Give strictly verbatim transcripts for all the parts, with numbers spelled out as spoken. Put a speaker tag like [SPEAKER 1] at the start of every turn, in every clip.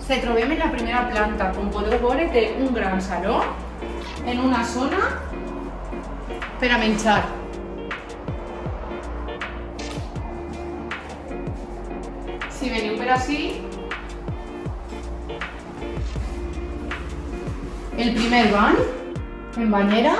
[SPEAKER 1] Se trobem en la primera planta. Com podeu veure, té un gran saló en una zona per a menjar. Si veniu per ací, el primer bany, en banyera,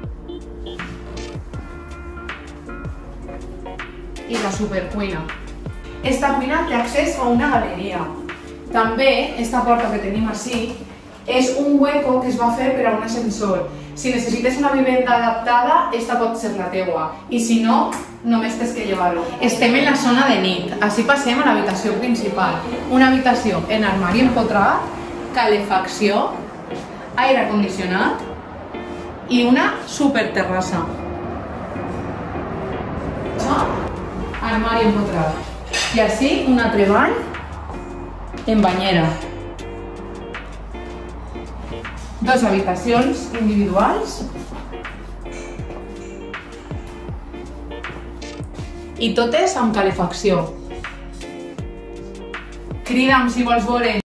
[SPEAKER 1] i la supercuina. Esta cuina té accés a una galeria. També, esta porta que tenim ací, és un hueco que es va fer per a un ascensor. Si necessites una vivenda adaptada, esta pot ser la teua. I si no, només tens que llevar-ho. Estem en la zona de nit. Així passem a l'habitació principal. Una habitació en armari empotrat, calefacció, aire condicionat i una superterrassa. Armari empotrat. I així un altre bany en banyera. Dos habitacions individuals i totes amb calefacció. Crida'm si vols veure